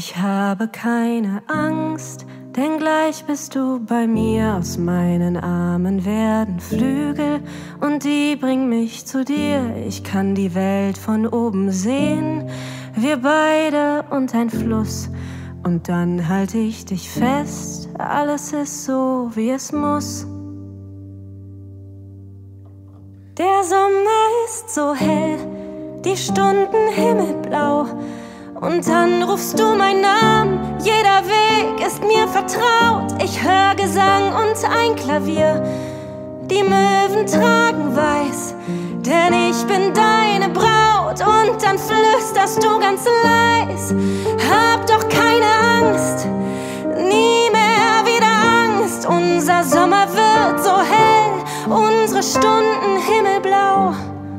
Ich habe keine Angst, denn gleich bist du bei mir. Aus meinen Armen werden Flügel und die bringen mich zu dir. Ich kann die Welt von oben sehen, wir beide und ein Fluss. Und dann halte ich dich fest, alles ist so, wie es muss. Der Sommer ist so hell, die Stunden himmelblau. Und dann rufst du meinen Namen, jeder Weg ist mir vertraut. Ich hör Gesang und ein Klavier, die Möwen tragen weiß, denn ich bin deine Braut. Und dann flüsterst du ganz leis, hab doch keine Angst, nie mehr wieder Angst. Unser Sommer wird so hell, unsere Stunden himmelblau.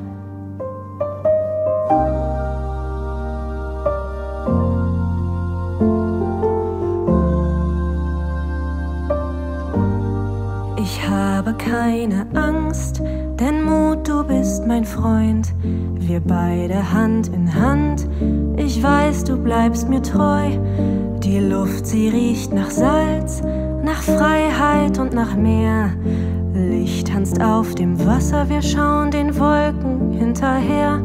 Ich habe keine Angst, denn Mut, du bist mein Freund. Wir beide Hand in Hand, ich weiß, du bleibst mir treu. Die Luft, sie riecht nach Salz, nach Freiheit und nach Meer. Licht tanzt auf dem Wasser, wir schauen den Wolken hinterher.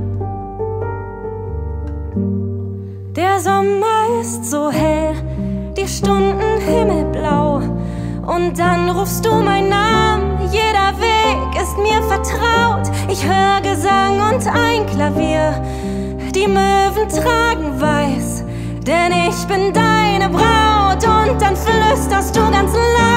Der Sommer ist so hell, die Stunden himmelblau. Und dann rufst du meinen Namen, jeder Weg ist mir vertraut. Ich hör Gesang und ein Klavier, die Möwen tragen weiß, denn ich bin deine Braut. Und dann flüsterst du ganz laut,